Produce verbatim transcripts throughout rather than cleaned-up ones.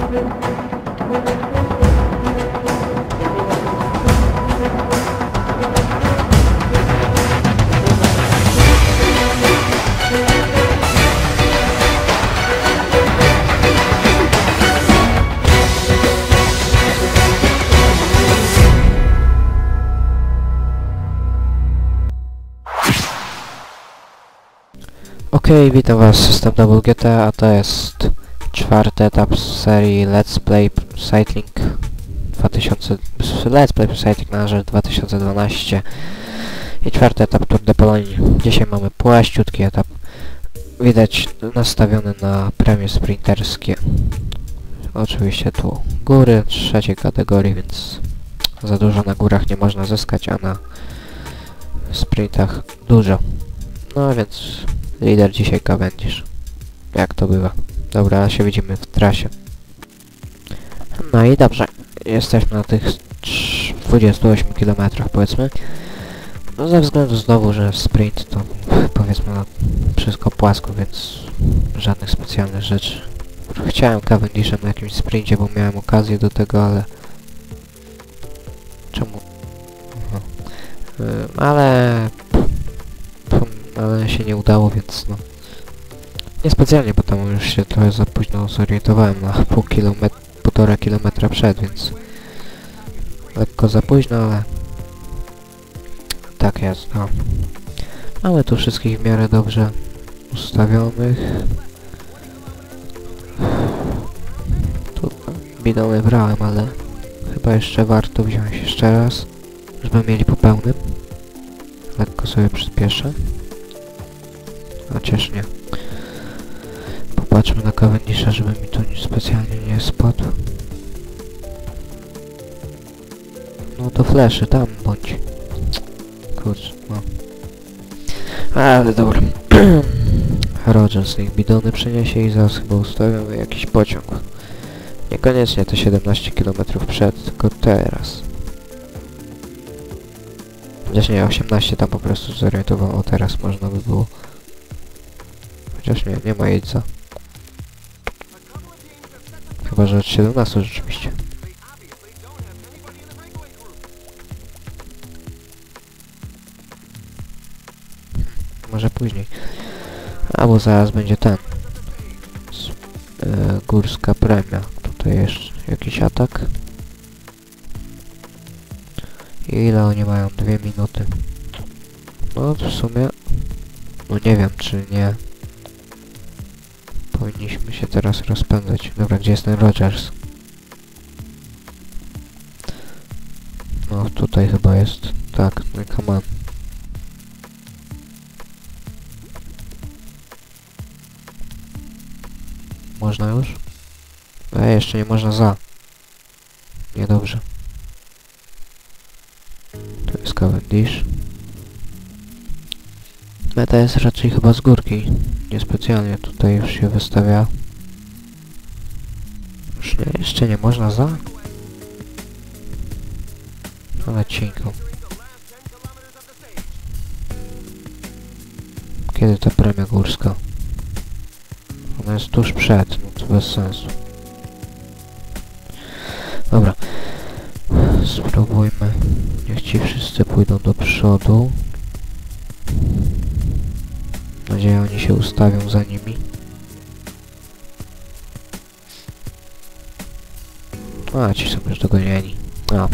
Okej, okay, witam was, system Double G T, a to jest czwarty etap z serii Let's Play Cycling dwa tysiące... Let's Play Cycling Manager dwa tysiące dwanaście i czwarty etap Tour de Pologne. Dzisiaj mamy płaściutki etap, widać nastawiony na premie sprinterskie. Oczywiście tu góry trzeciej kategorii, więc za dużo na górach nie można zyskać, a na sprintach dużo. No więc lider dzisiaj Cavendish. Jak to bywa. Dobra, się widzimy w trasie. No i dobrze. Jesteśmy na tych dwudziestu ośmiu kilometrach, powiedzmy. No ze względu znowu, że sprint to powiedzmy no, wszystko płasko, więc żadnych specjalnych rzeczy. Chciałem Cavendishem na jakimś sprincie, bo miałem okazję do tego, ale... Czemu? Aha. Yy, ale... ale się nie udało, więc no... Niespecjalnie, bo tam już się trochę za późno zorientowałem na pół kilometra, półtora kilometra przed, więc... Lekko za późno, ale... Tak jest, no. Mamy tu wszystkich w miarę dobrze ustawionych. Tu bidony brałem, ale... Chyba jeszcze warto wziąć jeszcze raz, żeby mieli po pełnym. Lekko sobie przyspieszę. Chociaż nie. Popatrzmy na Cavendisha, żeby mi tu nic specjalnie nie spadł. No to fleszy, tam bądź. Kurczę, no. Ale dobra. Rogers niech bidony przyniesie i zaraz chyba ustawiamy jakiś pociąg. Niekoniecznie te siedemnaście kilometrów przed, tylko teraz. Chociaż nie, osiemnaście tam po prostu zorientował, o teraz można by było. Chociaż nie, nie ma jajca. Chyba, że od siedemnastu rzeczywiście. Może później. Albo zaraz będzie ten. Z, yy, górska premia. Tutaj jeszcze jakiś atak. I ile oni mają? Dwie minuty. No w sumie... No nie wiem, czy nie... Powinniśmy się teraz rozpędzać. Dobra, gdzie jest ten Rogers? No tutaj chyba jest. Tak, no come on. Można już? A jeszcze nie można za. Niedobrze. To jest Cavendish. Meta jest raczej chyba z górki. Niespecjalnie tutaj już się wystawia. Już nie, jeszcze nie można za? Ale cienko. Kiedy ta premia górska? Ona jest tuż przed, no to bez sensu. Dobra. Spróbujmy. Niech ci wszyscy pójdą do przodu. Mam nadzieję, oni się ustawią za nimi. A, ci są już dogonieni. A.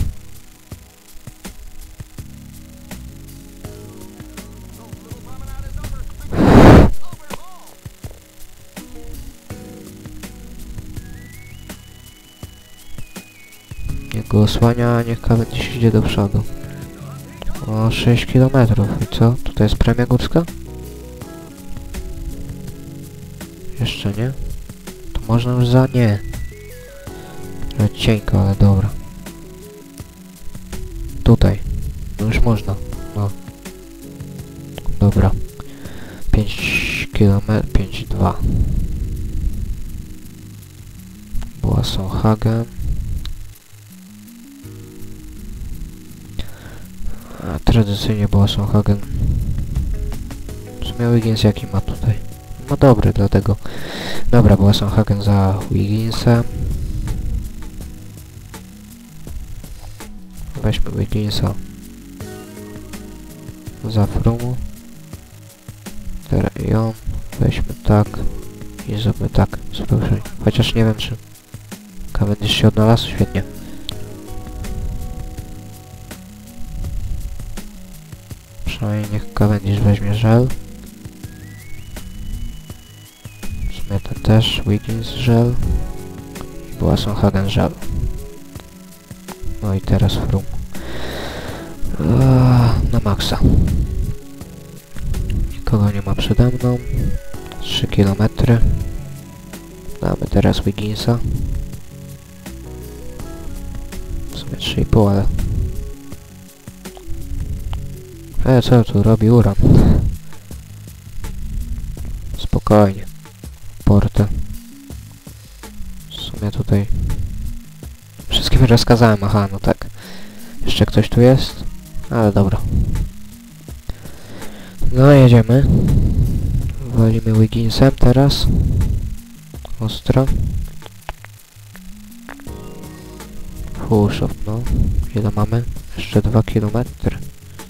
Niech go osłania, niech Cavendish idzie do przodu. O, sześć kilometrów. I co? Tutaj jest premia górska? Jeszcze nie? To można już za... nie. Ale cienko, ale dobra. Tutaj. No już można. No. Dobra. pięć kilometrów... pięć dwa. Boasson-Hagen. A tradycyjnie Boasson-Hagen. Co miał Wiggins, jaki ma tutaj? No dobry, dlatego... Dobra, Boasson-Hagen za Wigginsem. Weźmy Wigginsa za Frumu. Teraz ją weźmy tak i zróbmy tak. Spróbuj. Chociaż nie wiem, czy Cavendish się odnalazł. Świetnie. Przynajmniej niech Cavendish weźmie żel. W sumie ten też. Wiggins żel. Boasson-Hagen żel. No i teraz Froome. Eee, na maksa. Nikogo nie ma przede mną. trzy kilometry. Damy teraz Wigginsa. W sumie trzy i pół, ale... E, co tu robi Uran? Spokojnie. Portę. W sumie tutaj... Wszystkim rozkazałem, aha, no tak. Jeszcze ktoś tu jest? Ale dobra. No, jedziemy. Walimy Wigginsem teraz. Ostro. Full no. Ile mamy? Jeszcze dwa kilometry.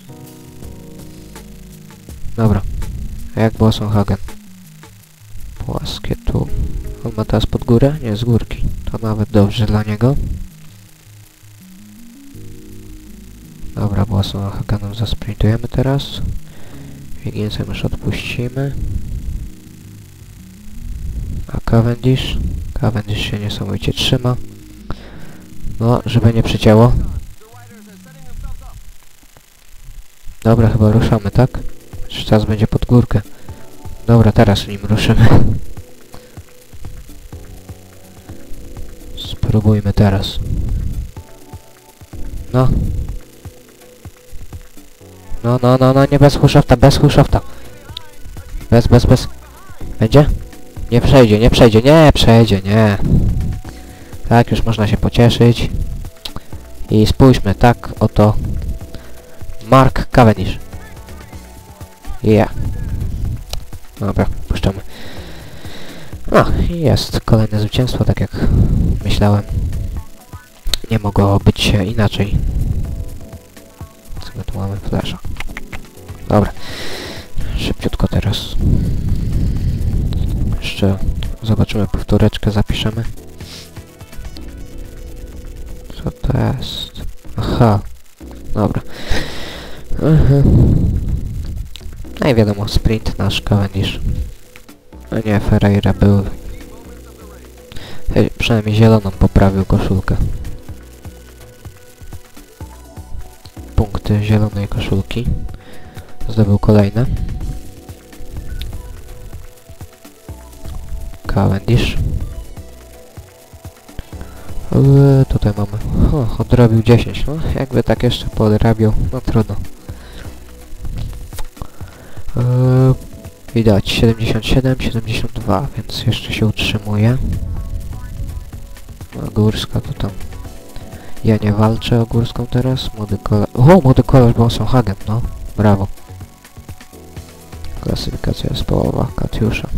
Dobra. A jak Boasson-Hagen? Płaskie tu. On ma teraz pod górę? Nie, z górki. To nawet dobrze dla niego. Dobra, Boasson-Hagenem zasprintujemy teraz. Wigginsem już odpuścimy. A Cavendish? Cavendish się niesamowicie trzyma. No, żeby nie przycięło. Dobra, chyba ruszamy, tak? Czy czas będzie pod górkę? Dobra, teraz nim ruszymy. Spróbujmy teraz. No. No, no, no, no, nie bez huszowta, bez huszowta. Bez, bez, bez. Będzie? Nie przejdzie, nie przejdzie, nie przejdzie, nie. Tak, już można się pocieszyć. I spójrzmy, tak oto Mark Cavendish. Yeah. Dobra, puszczamy. No, i jest kolejne zwycięstwo, tak jak myślałem. Nie mogło być się inaczej. Co my tu mamy? Flasha. Dobra. Szybciutko teraz. Jeszcze zobaczymy powtóreczkę, zapiszemy. Co to jest? Aha. Dobra. Aha. No i wiadomo, sprint nasz Cavendish. No nie, Ferreira był... Hej, przynajmniej zieloną poprawił koszulkę. Punkty zielonej koszulki. Zdobył kolejne. Cavendish. Eee, tutaj mamy... O, odrobił dziesięć. No, jakby tak jeszcze podrabiał, no trudno. Eee, widać siedemdziesiąt siedem, siedemdziesiąt dwa, więc jeszcze się utrzymuje. A Górska to tam... Ja nie walczę o Górską teraz. Młody kolarz... O, młody kolarz Boasson-Hagen, no. Brawo. Klasyfikacja zespołowa, Katiusza.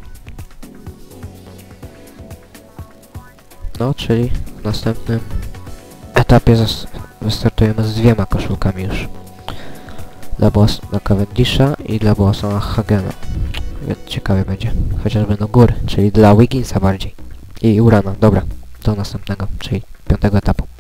No, czyli w następnym etapie wystartujemy z dwiema koszulkami już. Dla, Boas dla Cavendisha i dla Boassona-Hagena. Więc ciekawie będzie. Chociażby no góry, czyli dla Wigginsa bardziej. I Urana, dobra. Do następnego, czyli piątego etapu.